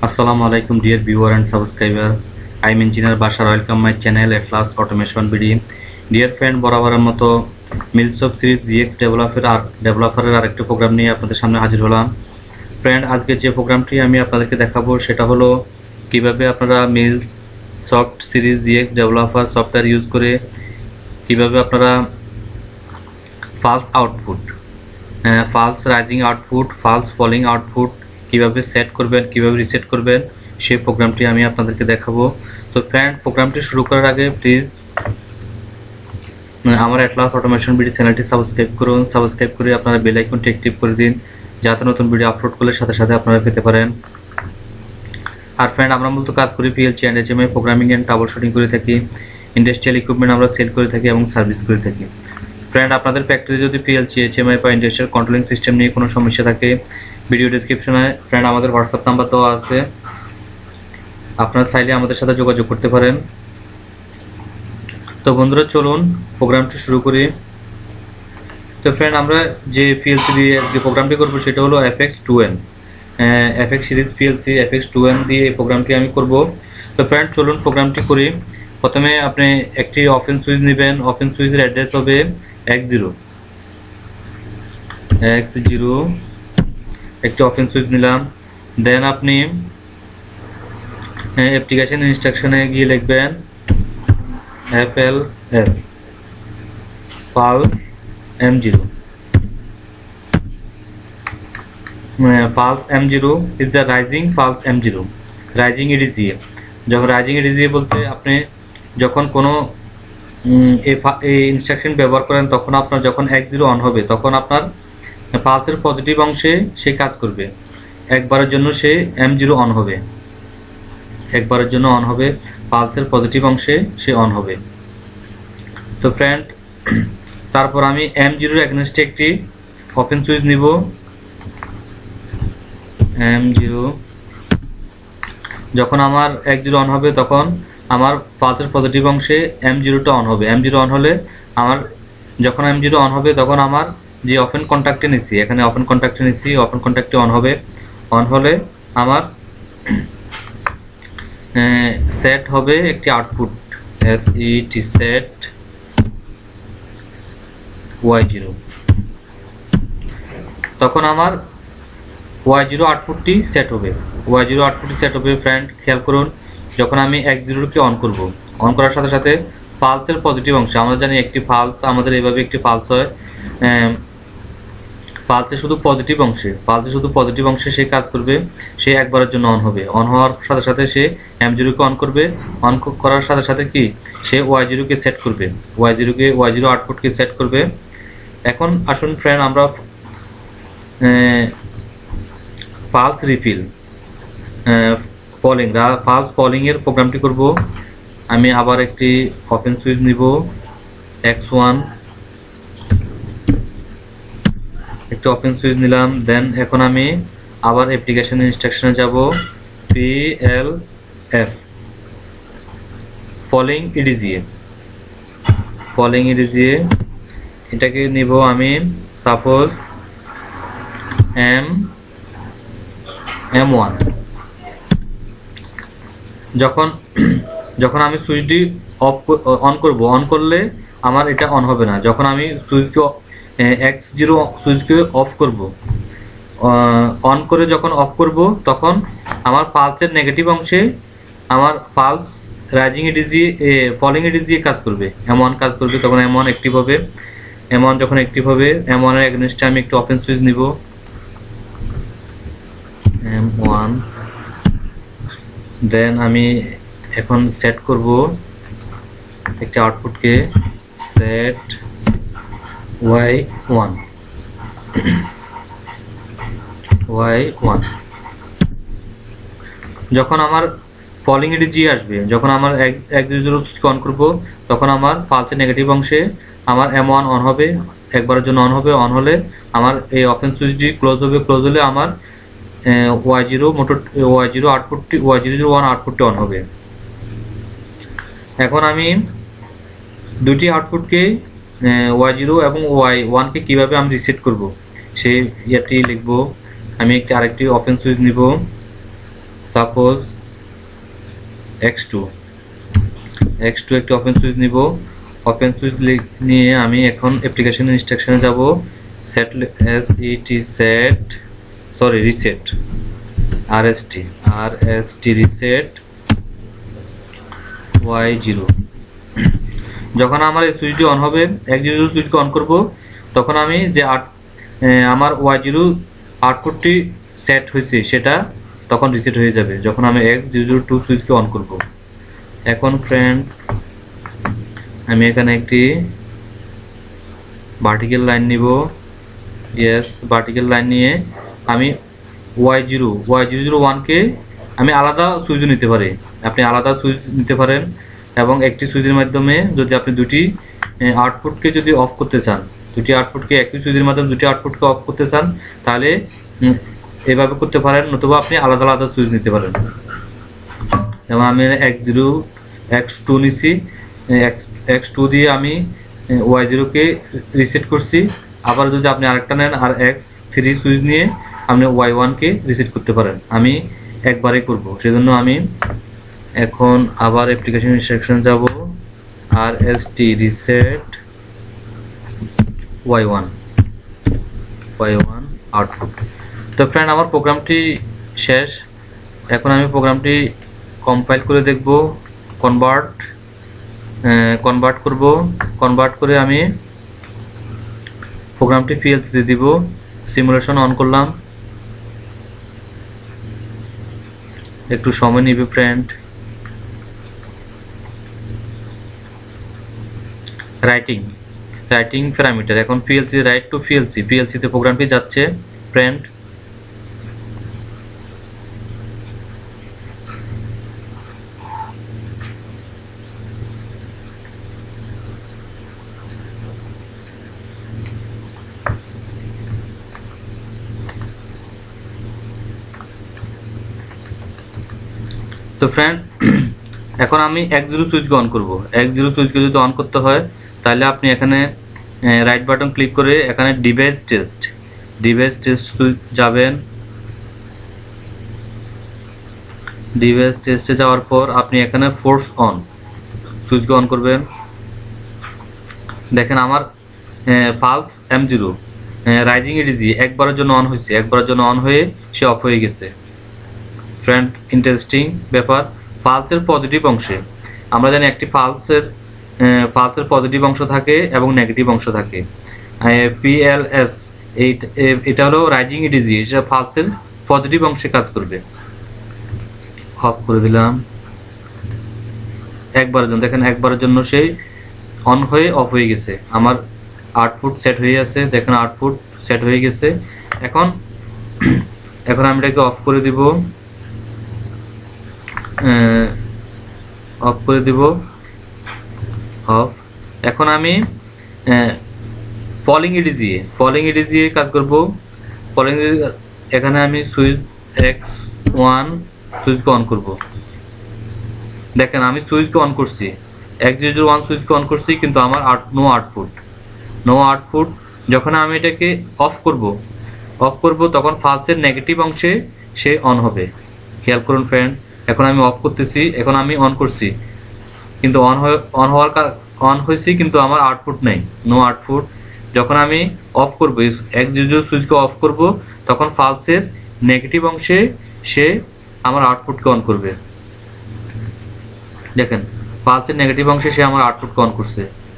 Assalamu alaikum dear viewer and subscriber. I am engineer Bashar. Welcome my channel at last automation video. Dear friend, বরাবরের মতো মিলসব series GX ডেভেলপারের আরেকটি programme নিয়ে আপনাদের সামনে হাজির হলাম। ফ্রেন্ড, আজকে যে প্রোগ্রামটি আমি আপনাদেরকে দেখাবো সেটা হলো কিভাবে আপনারা Melsoft series GX developer software use করে কিভাবে আপনারা pulse output, pulse rising output, pulse falling output কিভাবে সেট করবেন, কিভাবে রিসেট করবেন সেই প্রোগ্রামটি আমি আপনাদেরকে দেখাবো। তো ফ্রেন্ড, প্রোগ্রামটি শুরু করার আগে প্লিজ আমার অ্যাটলাস অটোমেশন ভিডিও চ্যানেলটি সাবস্ক্রাইব করুন। সাবস্ক্রাইব করে আপনারা বেল আইকনটি অ্যাক্টিভ করে দিন যাতে নতুন ভিডিও আপলোড করলে সাথে সাথে আপনারা পেতে পারেন। আর ফ্রেন্ড, আমরা মূলত কাজ করি PLC and HMI programming and trouble shooting করে থাকি। ইন্ডাস্ট্রিয়াল ইকুইপমেন্ট আমরা সেল করে থাকি এবং সার্ভিস করে থাকি। ফ্রেন্ড, আপনাদের ফ্যাক্টরি যদি পিএলসি এইচএমআই বা ইন্ডাস্ট্রিয়াল কন্ট্রোলিং সিস্টেম নিয়ে কোনো সমস্যা থাকে, ভিডিও ডেসক্রিপশনে ফ্রেন্ড আমাদের হোয়াটসঅ্যাপ নাম্বার দেওয়া আছে, আপনারা চাইলে আমাদের সাথে যোগাযোগ করতে পারেন। তো বন্ধুরা, চলুন প্রোগ্রামটি শুরু করি। তো ফ্রেন্ড, আমরা যে পিএলসি দিয়ে যে প্রোগ্রামটি করবো সেটা হলো FX2N, FX series PLC FX2N দিয়ে এই প্রোগ্রামটি আমি করব। তো ফ্রেন্ড, চলুন প্রোগ্রামটি করি। প্রথমে আপনি একটি ওপেন সুইচ নেবেন। ওপেন সুইচের অ্যাড্রেস হবে X0 একটি ওপেন সুইচ নিলাম। দেন আপনি অ্যাপ্লিকেশন ইনস্ট্রাকশনে গিয়ে লিখবেন FLS pulse M0 pulse M0 is the rising pulse M0 rising EDGA। যখন রাইজিং EDGA বলতে আপনি যখন কোনো এই ইনস্ট্রাকশন ব্যবহার করেন তখন আপনার যখন X0 অন হবে তখন আপনার পালসের পজিটিভ অংশে সে কাজ করবে। একবারের জন্য সে M0 অন হবে, একবারের জন্য অন হবে, পালসের পজিটিভ অংশে সে অন হবে। তো ফ্রেন্ড, তারপর আমি M0 এগেনস্টে একটি ওপেন সুইচ নিব। M0 যখন আমার X0 অন হবে তখন আমার পালসের পজিটিভ অংশে M0টা অন হবে। M0 অন হলে আমার যখন M0 অন হবে তখন আমার যে ওপেন কন্ট্যাক্টে নিচ্ছি, এখানে ওপেন কন্ট্যাক্টে নিচ্ছি, ওপেন কন্ট্যাক্টে অন হবে। অন হলে আমার সেট হবে একটি আউটপুট SET সেট Y0। তখন আমার Y0 আউটপুটটি সেট হবে, Y0 আউটপুটটি সেট হবে। ফ্রেন্ড, খেয়াল করুন, যখন আমি X0 কে অন করব, অন করার সাথে সাথে পালসের পজিটিভ অংশ, আমরা জানি একটি পালস আমাদের এইভাবে একটি পালস হয়, পালসে শুধু পজিটিভ অংশে, পালসে শুধু পজিটিভ অংশে সে কাজ করবে। সে একবারের জন্য অন হবে। অন হওয়ার সাথে সাথে সে M0 কে অন করবে। অন করার সাথে সাথে কি সে Y0 কে সেট করবে, Y0 আউটপুটকে সেট করবে। এখন আসুন ফ্রেন্ড, আমরা পালস রিফিল পলিং পালস পলিং এর প্রোগ্রামটি করব। আমি আবার একটি ওপেন সুইচ নিব, X1 একটি ওপেন সুইচ নিলাম। দেন এখন আমি আবার অ্যাপ্লিকেশন ইনস্ট্রাকশনে যাব, PLF পলিং EDGA এটাকে নিব আমি সাপোজ M1। যখন আমি সুইচটি অন করব, অন করলে আমার এটা অন হবে না। যখন আমি সুইচকে X0 সুইচকে অফ করব, অন করে যখন অফ করব তখন আমার পালসের নেগেটিভ অংশে আমার pulse rising EDGA falling EDGA কাজ করবে, M1 কাজ করবে। তখন M1 অ্যাক্টিভ হবে। M1 যখন অ্যাক্টিভ হবে, M1 এর এগেইনস্টে আমি একটু ওপেন সুইচ নিব, M1। দেন আমি এখন সেট করব একটি আউটপুটকে সেট Y1 যখন আমার ফলিং EDGA আসবে, যখন আমার X0 অন করব তখন আমার পালসের নেগেটিভ অংশে আমার M1 অন হবে, একবারের জন্য অন হবে। অন হলে আমার এই ওপেন সুইচটি ক্লোজ হবে। ক্লোজ হলে আমার Y0 আউটপুটটি Y01 আউটপুটটি অন হবে। এখন আমি দুটি আউটপুটকে Y0 এবং Y1 কে কিভাবে আমি রিসেট করব সেই ইয়াটি লিখব। আমি আরেকটি ওপেন সুইচ নিব, সাপোজ x2 একটি ওপেন সুইচ নিব। ওপেন সুইচ নিয়ে আমি এখন অ্যাপ্লিকেশন ইনস্ট্রাকশনে যাব। Reset reset y0। যখন আমার এই সুইচটি অন হবে, x0 সুইচকে অন করব, তখন আমি যে আমার y0 আউটপুটটি সেট হয়েছে সেটা তখন রিসেট হয়ে যাবে যখন আমি x02 সুইচকে অন করব। এখন ফ্রেন্ড আমি এখানে একটি ভার্টিক্যাল লাইন নিব। ভার্টিক্যাল লাইন নিয়ে আমি y001 কে আমি আলাদা সুইচ নিতে পারি। আপনি আলাদা সুইচ নিতে পারেন এবং একটি সুইচের মাধ্যমে যদি আপনি দুটি আউটপুটকে যদি অফ করতে চান, দুটি আউটপুটকে একই সুইচের মাধ্যমে দুটি আউটপুটকে অফ করতে চান, তাহলে এভাবে করতে পারেন, নতুবা আপনি আলাদা আলাদা সুইচ নিতে পারেন। যেমন আমি x2 নিছি, x2 দিয়ে আমি y0 কে রিসেট করছি। আবার যদি আপনি আরেকটা নেন আর x3 সুইচ নিয়ে আপনি y1 কে রিসেট করতে পারেন। আমি একবারে করব, সেজন্য আমি এখন আবার অ্যাপ্লিকেশন ইনস্ট্রাকশন যাব। rst reset y1 output. তো ফ্রেন্ড আমার প্রোগ্রামটি শেষ। এখন আমি প্রোগ্রামটি কম্পাইল করে দেখব, কনভার্ট করব। কনভার্ট করে আমি প্রোগ্রামটি PLC দিয়ে দিব। সিমুলেশন অন করলাম, একটু সময় নিবে ফ্রেন্ড। রাইটিং প্যারামিটার, এখন PLC রাইট টু PLC তে প্রোগ্রামটি যাচ্ছে ফ্রেন্ড। তো ফ্রেন্ড এখন আমি x0 সুইচকে অন করব। x0 সুইচকে যদি অন করতে হয় তাহলে আপনি এখানে রাইট বাটন ক্লিক করে এখানে ডিভাইস টেস্ট সুইচ যাবেন। ডিভাইস টেস্টে যাওয়ার পর আপনি এখানে ফোর্স অন সুইচকে অন করবেন। দেখেন আমার পালস M0 রাইজিং এডিজি একবারের জন্য অন হয়েছে, একবারের জন্য অন হয়ে সে অফ হয়ে গেছে। ফ্রেন্ড ইন্টারেস্টিং ব্যাপার, পালসের পজিটিভ অংশে আমরা জানি একটি পালসের পজিটিভ অংশ থাকে এবং নেগেটিভ অংশ থাকে। PLS এটা হলো রাইজিং এডিজি, এটা পালসের পজিটিভ অংশে কাজ করবে। অফ করে দিলাম একবারের জন্য। দেখেন একবারের জন্য সেই অন হয়ে অফ হয়ে গেছে। আমার আউটপুট সেট হয়ে আছে, দেখেন আউটপুট সেট হয়ে গেছে। এখন আমি এটাকে অফ করে দিব, অফ। এখন আমি ফলিং ইডিজি কাজ করব। এখানে আমি সুইচ x1 সুইচকে অন করব। দেখেন আমি সুইচকে অন করছি, x01 সুইচকে অন করছি, কিন্তু আমার নো আউটপুট। যখন আমি এটাকে অফ করব তখন ফালসের নেগেটিভ অংশে সে অন হবে। খেয়াল করুন ফ্রেন্ড, এখন আমি অফ করতেছি, এখন আমি অন করছি, কিন্তু অন হয়েছি কিন্তু আমার আউটপুট নেই, নো আউটপুট। যখন আমি অফ করব x00 সুইচকে অফ করব তখন ফালসের নেগেটিভ অংশে সে আমার আউটপুটকে অন করবে। দেখেন পালসের নেগেটিভ অংশে সে আমার আউটপুটকে অন করছে।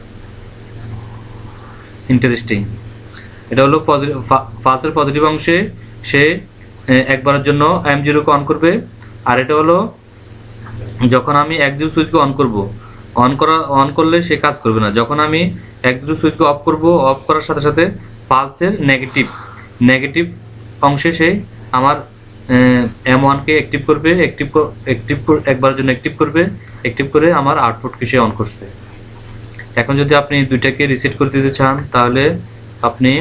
ইন্টারেস্টিং। এটা হলো পালসের পজিটিভ অংশে সে একবারের জন্য M0 কে অন করবে। আর এটা হলো যখন আমি x0 সুইচকে অন করব, অন করলে সে কাজ করবে না। যখন আমি x0 সুইচকে অফ করব, অফ করার সাথে সাথে পালসের নেগেটিভ অংশে সে আমার M1 কে অ্যাক্টিভ করবে, একবারের জন্য অ্যাক্টিভ করে আমার আউটপুটকে সে অন করছে। এখন যদি আপনি দুইটাকে রিসেট করে দিতে চান তাহলে আপনি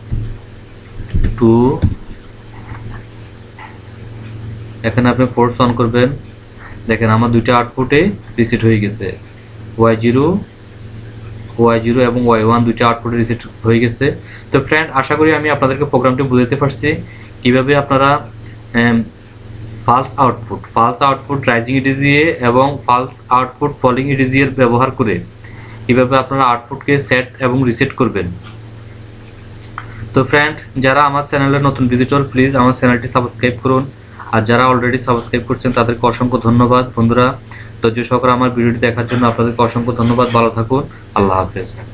এখানে আপনি ফোর্স অন করবেন। দেখেন আমার দুইটা আউটপুটে রিসেট হয়ে গেছে, y0 এবং y1 দুইটা আউটপুটে রিসেট হয়ে গেছে। তো ফ্রেন্ড আশা করি আমি আপনাদেরকে প্রোগ্রামটি বুঝাতে পারছি কিভাবে আপনারা ফালস আউটপুট রাইজিং ইডিজিএ এবং ফালস আউটপুট ফলিং ইডিজিএর ব্যবহার করে কিভাবে আপনারা আউটপুটকে সেট এবং রিসেট করবেন। তো ফ্রেন্ড, যারা আমার চ্যানেলে নতুন ভিজিটর, প্লিজ আমার চ্যানেলটি সাবস্ক্রাইব করুন। আর যারা অলরেডি সাবস্ক্রাইব করছেন তাদেরকে অসংখ্য ধন্যবাদ। বন্ধুরা, ধৈর্য সহকারে আমার ভিডিওটি দেখার জন্য আপনাদেরকে অসংখ্য ধন্যবাদ। ভালো থাকুন। আল্লাহ হাফেজ।